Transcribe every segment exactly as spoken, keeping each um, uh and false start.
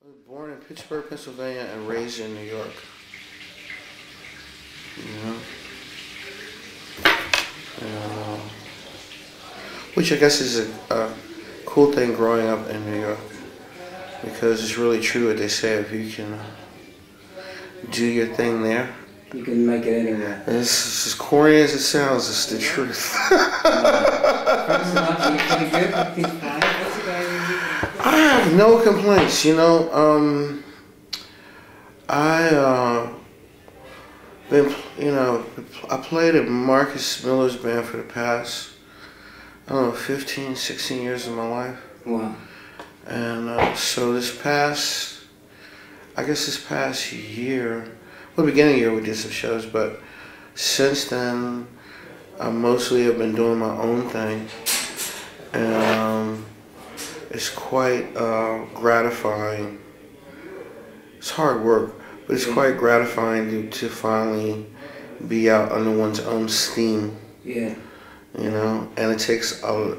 I was born in Pittsburgh, Pennsylvania, and raised in New York. You know, and, uh, which I guess is a, a cool thing growing up in New York, because it's really true what they say: if you can uh, do your thing there, you can make it anywhere. It's as corny as it sounds. It's the truth. I have no complaints. You know, um, I uh, been, you know, I played at Marcus Miller's band for the past, I don't know, fifteen, sixteen years of my life. Wow. And uh, so this past, I guess this past year, well, the beginning of the year we did some shows, but since then, I mostly have been doing my own thing. And um, it's quite uh, gratifying. It's hard work, but it's quite gratifying to, to finally be out under one's own steam. Yeah. You know, and it takes a,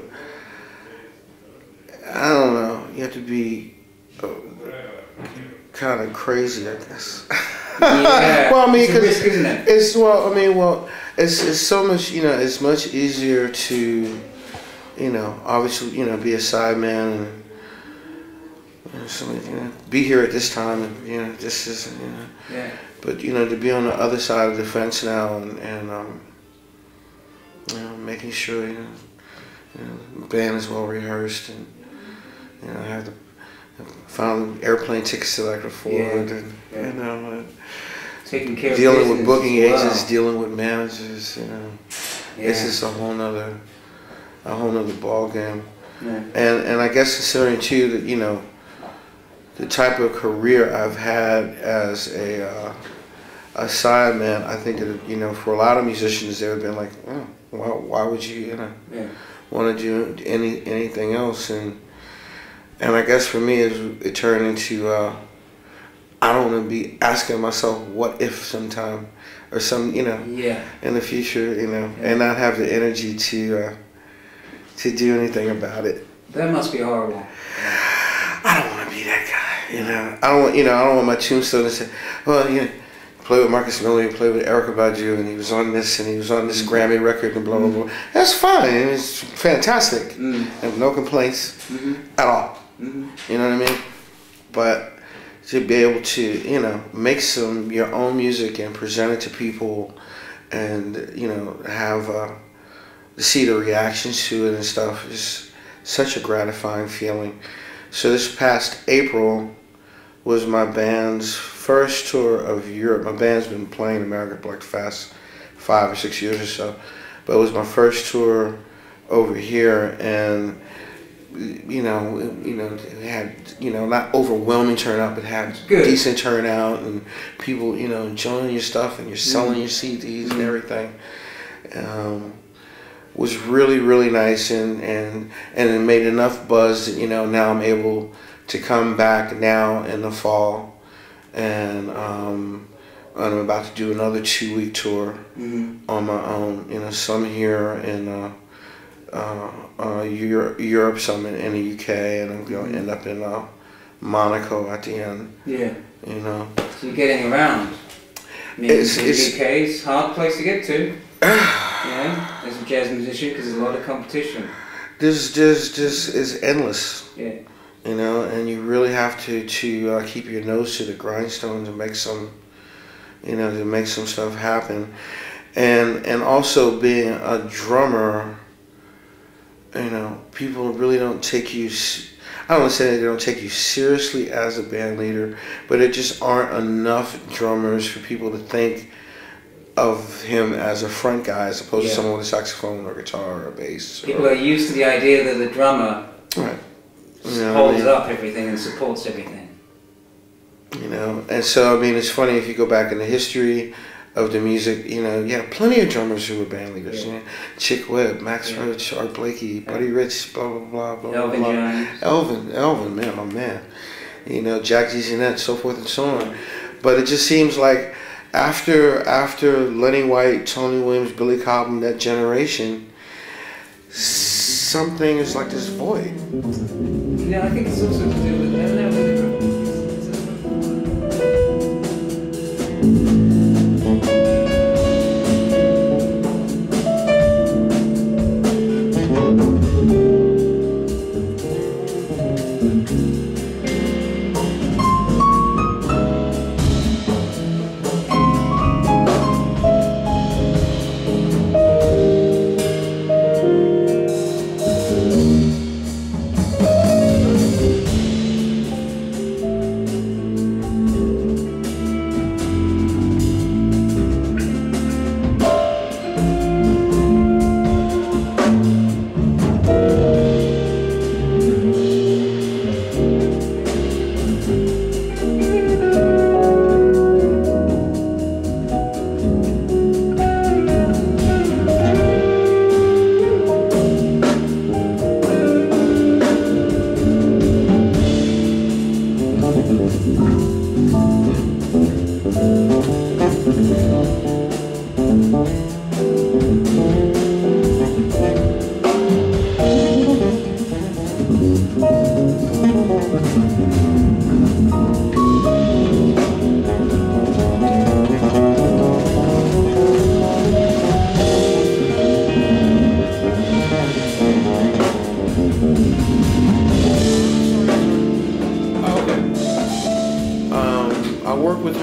I don't know, you have to be uh, kind of crazy, I guess. Yeah. Well, I mean, because it's, it? it's, well, I mean, well, it's, it's so much, you know, it's much easier to, you know, obviously, you know, be a sideman and, you know, somebody, you know, be here at this time, and, you know, this is, you know. Yeah. But, you know, to be on the other side of the fence now and, and um, you know, making sure, you know, you know, the band is well rehearsed, and, you know, I have to found airplane tickets that I could afford, yeah. and, yeah. you know, and taking care dealing of with booking well. agents, dealing with managers, you know. Yeah. It's just a whole nother, a whole nother ball game. Yeah. And and I guess considering too that, you know, the type of career I've had as a uh, a sideman, I think that, you know, for a lot of musicians, they would have been like, oh, why, why would you, you know, yeah. want to do any anything else? And and I guess for me, it, it turned into, uh, I don't want to be asking myself, what if sometime, or some, you know, yeah. in the future, you know, yeah. and not have the energy to uh, to do anything about it. That must be horrible. Yeah. I don't want to be that guy, you know. I don't want, you know, I don't want my tombstone to say, well, you know, play with Marcus Miller, play with Erykah Badu, and he was on this, and he was on this mm-hmm. Grammy record, and blah, blah, blah. That's fine, and it's fantastic. Mm-hmm. I have no complaints mm-hmm. at all. Mm-hmm. You know what I mean? But to be able to, you know, make some your own music and present it to people, and, you know, have uh, see the reactions to it and stuff is such a gratifying feeling. So this past April was my band's first tour of Europe. My band's been playing America for like the past five or six years or so, but it was my first tour over here, and you know, you know, it had, you know, not overwhelming turnout, but had Good. decent turnout, and people, you know, enjoying your stuff, and you're selling mm. your C Ds mm. and everything. Um, was really, really nice, and, and, and it made enough buzz that, you know, now I'm able to come back now in the fall, and um, I'm about to do another two-week tour mm-hmm. on my own. You know, some here in uh, uh, uh, Europe, Europe, some in, in the U K, and I'm going to end up in uh, Monaco at the end. Yeah. You know. So you're getting around. I mean, it's, the it's, U K is a hard place to get to. Yeah, as a jazz musician, because there's a lot of competition. There's, there's, just it's endless. Yeah. You know, and you really have to to uh, keep your nose to the grindstone to make some, you know, to make some stuff happen, and and also being a drummer. You know, people really don't take you. I don't want to say they don't take you seriously as a band leader, but it just aren't enough drummers for people to think of him as a front guy as opposed yeah. to someone with a saxophone or guitar or a bass. People or, are used to the idea that the drummer right. you know holds I mean? up everything and supports everything. You know, and so I mean, it's funny if you go back in the history of the music. You know, yeah, plenty of drummers who were band leaders. Yeah. You know, Chick Webb, Max yeah. Roach, Art Blakey, yeah. Buddy Rich, blah blah blah blah Elvin blah. Jones. Elvin, Elvin, man, oh man. You know, Jack DeJohnette, so forth and so on. But it just seems like after after Lenny White, Tony Williams, Billy Cobham, that generation, something is like this void. Yeah, I think it's also to do with, I don't know,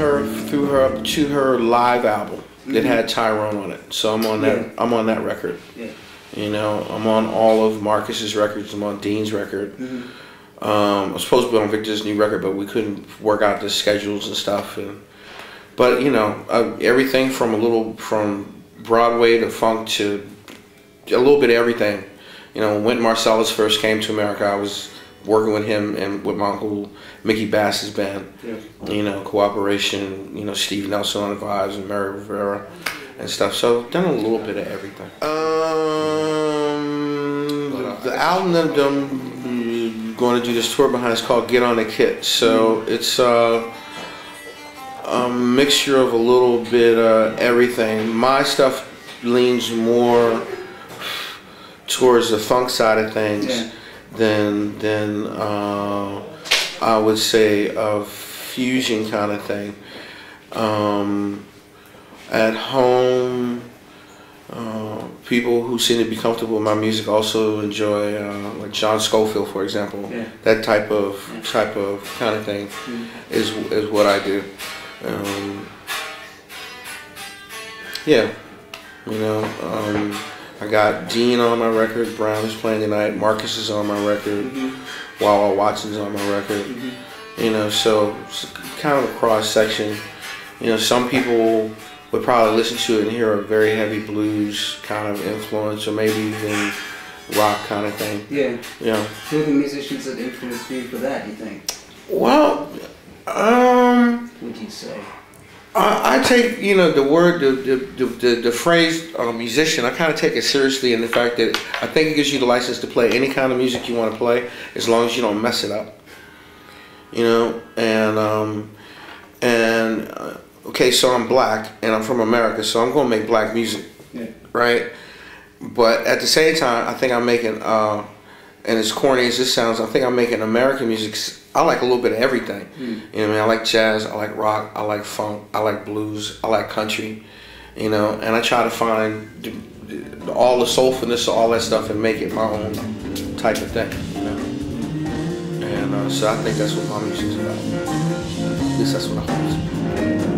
her through her to her live album mm-hmm. that had Tyrone on it. So I'm on that. Yeah. I'm on that record. Yeah. You know, I'm on all of Marcus's records. I'm on Dean's record. Mm-hmm. Um, I was supposed to be on Victor's new record, but we couldn't work out the schedules and stuff. And but you know, uh, everything from a little from Broadway to funk to a little bit of everything. You know, when Marcellus first came to America, I was working with him and with my uncle Mickey Bass's band. Yeah. You know, Cooperation. You know, Steve Nelson on the vibes and Mary Rivera and stuff. So done a little bit of everything. Um, the, the album that I'm going to do this tour behind is called Get on the Kit. So it's uh, a mixture of a little bit of everything. My stuff leans more towards the funk side of things. Yeah. Than than uh, I would say a fusion kind of thing. Um, at home, uh, people who seem to be comfortable with my music also enjoy, uh, like John Scofield, for example. Yeah. That type of yeah. type of kind of thing mm. is is what I do. Um, yeah, you know. Um, I got Dean on my record, Brown is playing tonight, Marcus is on my record, mm-hmm. Wawa Watson's on my record. Mm-hmm. You know, so it's kind of a cross section. You know, some people would probably listen to it and hear a very heavy blues kind of influence, or maybe even rock kind of thing. Yeah. You know. Who are the musicians that influenced you for that, you think? Well, um... what would you say? I, I take, you know, the word, the the, the, the phrase uh, musician, I kind of take it seriously in the fact that I think it gives you the license to play any kind of music you want to play as long as you don't mess it up. You know, and, um, and uh, okay, so I'm black and I'm from America, so I'm going to make black music, yeah. Right? But at the same time, I think I'm making, uh, and as corny as this sounds, I think I'm making American music. I like a little bit of everything. Mm. You know what I mean? I like jazz, I like rock, I like funk, I like blues, I like country. You know, and I try to find the, the, all the soulfulness of all that stuff and make it my own type of thing. You know? And uh, so I think that's what my music's about. At least that's what I hope.